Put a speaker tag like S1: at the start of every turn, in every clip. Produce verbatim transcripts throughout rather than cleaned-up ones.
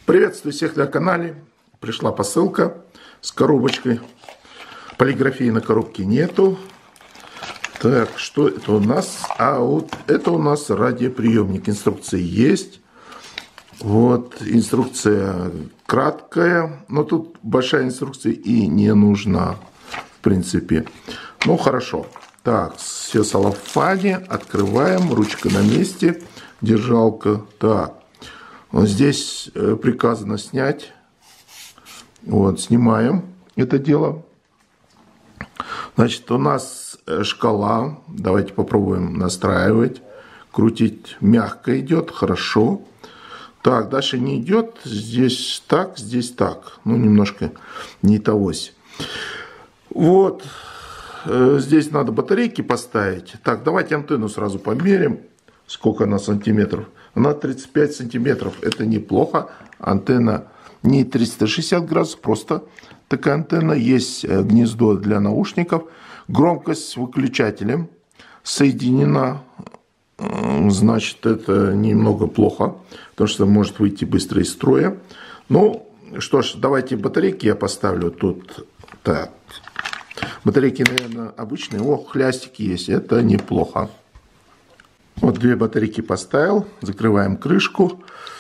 S1: Приветствую всех на канале. Пришла посылка с коробочкой. Полиграфии на коробке нету. Так, что это у нас? А вот это у нас радиоприемник. Инструкция есть. Вот, инструкция краткая. Но тут большая инструкция и не нужна, в принципе. Ну, хорошо. Так, все в салофане. Открываем. Ручка на месте. Держалка. Так. Вот здесь приказано снять. Вот, снимаем это дело. Значит, у нас шкала. Давайте попробуем настраивать. Крутить мягко идет, хорошо. Так, дальше не идет. Здесь так, здесь так. Ну, немножко не тогось. Вот. Здесь надо батарейки поставить. Так, давайте антенну сразу померим. Сколько она сантиметров? Она тридцать пять сантиметров. Это неплохо. Антенна не триста шестьдесят градусов, просто такая антенна. Есть гнездо для наушников. Громкость с выключателем соединена. Значит, это немного плохо, потому что может выйти быстро из строя. Ну, что ж, давайте батарейки я поставлю тут. Так. Батарейки, наверное, обычные. О, хлястики есть. Это неплохо. Вот две батарейки поставил. Закрываем крышку.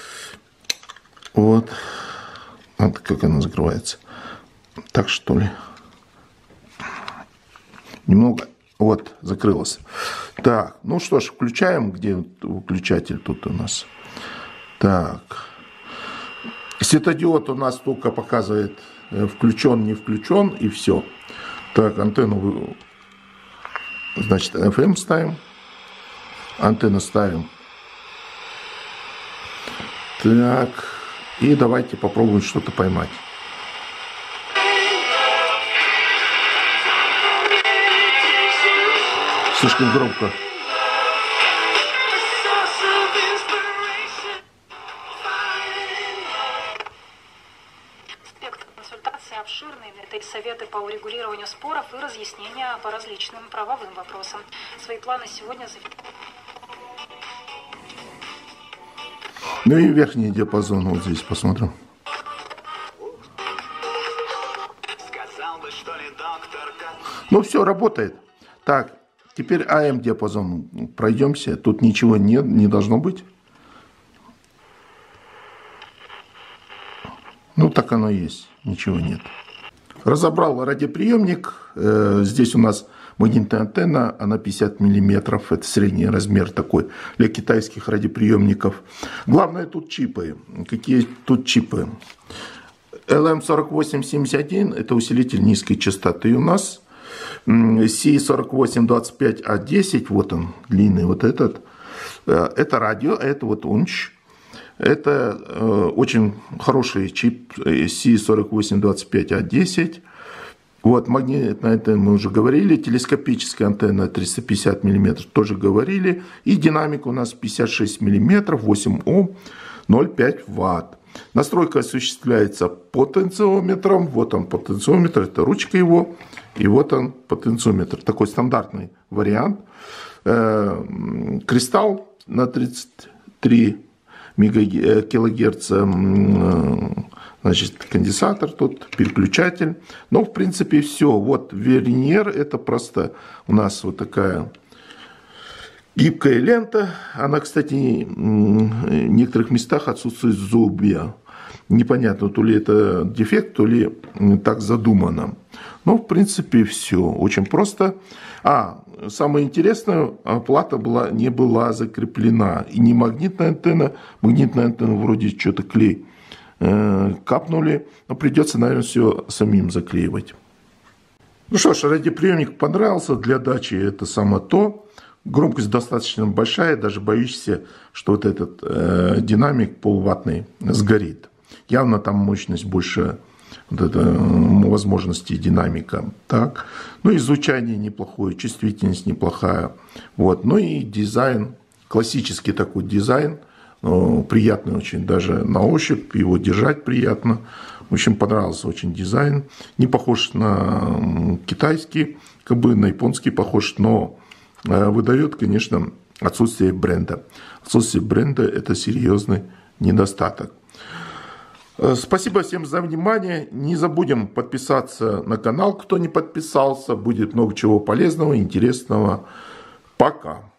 S1: Вот. Вот как она закрывается. Так, что ли? Немного. Вот, закрылась. Так, ну что ж, включаем. Где выключатель тут у нас? Так. Светодиод у нас только показывает включен, не включен, и все. Так, антенну, значит, эф эм ставим. Антенну ставим. Так. И давайте попробуем что-то поймать. Слишком громко.
S2: Спектр консультации обширный. Это и советы по урегулированию споров и разъяснения по различным правовым вопросам. Свои планы сегодня зафиксировали.
S1: Ну и верхний диапазон вот здесь посмотрим. Ну все, работает. Так, теперь а эм диапазон. Пройдемся. Тут ничего нет, не должно быть. Ну так оно и есть. Ничего нет. Разобрал радиоприемник. Здесь у нас магнитная антенна, она пятьдесят миллиметров, это средний размер такой для китайских радиоприемников. Главное тут чипы. Какие тут чипы? эл эм сорок восемь семьдесят один это усилитель низкой частоты у нас. си сорок восемь двадцать пять а десять, вот он, длинный вот этот. Это радио, это вот унч. Это очень хороший чип си сорок восемь двадцать пять а десять. Вот, магнитная антенна мы уже говорили, телескопическая антенна триста пятьдесят миллиметров тоже говорили. И динамик у нас пятьдесят шесть миллиметров, восемь ом, ноль целых пять ватт. Настройка осуществляется потенциометром. Вот он потенциометр, это ручка его. И вот он потенциометр. Такой стандартный вариант. Кристалл на тридцать три килогерца. Значит, конденсатор тут, переключатель. Но, в принципе, все. Вот верньер, это просто у нас вот такая гибкая лента. Она, кстати, в некоторых местах отсутствует зубья. Непонятно, то ли это дефект, то ли так задумано. Но, в принципе, все. Очень просто. А, самое интересное, плата была, не была закреплена. И не магнитная антенна. Магнитная антенна вроде что-то клей капнули, но придется, наверное, все самим заклеивать. Ну что ж, радиоприемник понравился, для дачи это самое то. Громкость достаточно большая, даже боишься, что вот этот э, динамик полуваттный сгорит. Явно там мощность больше, вот это, возможностей динамика. Так. Ну и звучание неплохое, чувствительность неплохая. Вот. Ну и дизайн, классический такой дизайн. Приятный очень, даже на ощупь, его держать приятно. В общем, понравился очень дизайн. Не похож на китайский, как бы на японский похож, но выдает, конечно, отсутствие бренда. Отсутствие бренда – это серьезный недостаток. Спасибо всем за внимание. Не забудем подписаться на канал, кто не подписался. Будет много чего полезного, интересного. Пока.